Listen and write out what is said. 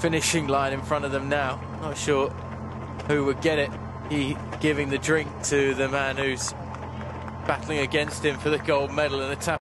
finishing line in front of them now. Not sure who would get it. He giving the drink to the man who's battling against him for the gold medal in the tap.